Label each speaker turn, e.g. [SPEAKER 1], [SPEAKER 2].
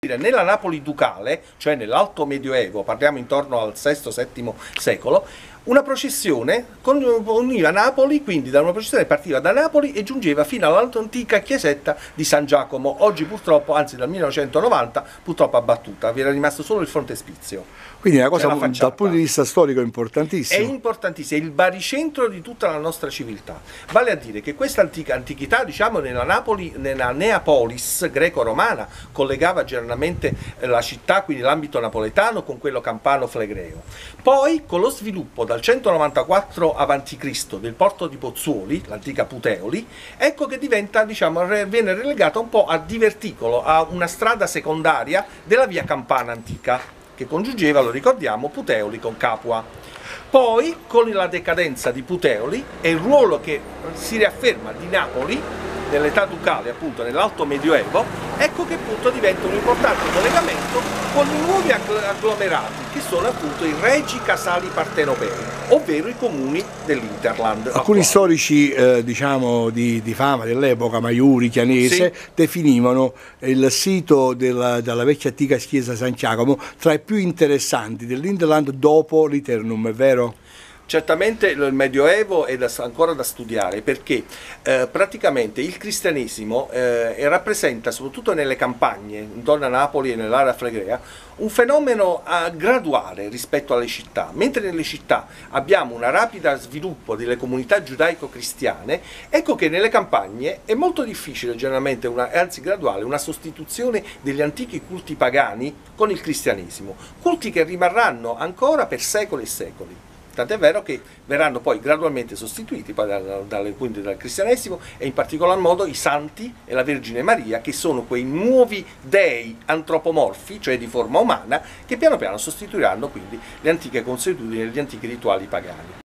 [SPEAKER 1] Nella Napoli ducale, cioè nell'Alto Medioevo, parliamo intorno al VI-VII secolo, una processione univa Napoli, quindi da una processione partiva da Napoli e giungeva fino all'antica chiesetta di San Giacomo, oggi purtroppo, anzi dal 1990, purtroppo abbattuta, vi era rimasto solo il frontespizio.
[SPEAKER 2] Quindi è una cosa dal punto di vista storico importantissima.
[SPEAKER 1] È importantissima, è il baricentro di tutta la nostra civiltà. Vale a dire che questa antichità, diciamo, nella Neapolis greco-romana, collegava generalmente la città, quindi l'ambito napoletano, con quello campano-flegreo. Poi, con lo sviluppo dal 194 a.C. del porto di Pozzuoli, l'antica Puteoli, ecco che diventa, diciamo, viene relegata un po' a diverticolo, a una strada secondaria della via Campana antica, che congiungeva, lo ricordiamo, Puteoli con Capua. Poi, con la decadenza di Puteoli e il ruolo che si riafferma di Napoli nell'età ducale, appunto nell'Alto Medioevo, ecco che appunto diventa un importante collegamento con i nuovi agglomerati, che sono appunto i regi casali partenopei, ovvero i comuni dell'Interland.
[SPEAKER 2] Alcuni storici diciamo di fama dell'epoca, Maiuri, Chianese, sì, definivano il sito della vecchia antica chiesa San Giacomo tra i più interessanti dell'Interland dopo l'Eternum, è vero?
[SPEAKER 1] Certamente il Medioevo è ancora da studiare, perché praticamente il cristianesimo rappresenta, soprattutto nelle campagne, intorno a Napoli e nell'area flegrea, un fenomeno graduale rispetto alle città. Mentre nelle città abbiamo un rapido sviluppo delle comunità giudaico-cristiane, ecco che nelle campagne è molto difficile, generalmente, anzi graduale, una sostituzione degli antichi culti pagani con il cristianesimo, culti che rimarranno ancora per secoli e secoli. Tant'è vero che verranno poi gradualmente sostituiti poi dal cristianesimo, e in particolar modo i santi e la Vergine Maria, che sono quei nuovi dei antropomorfi, cioè di forma umana, che piano piano sostituiranno quindi le antiche consuetudini e gli antichi rituali pagani.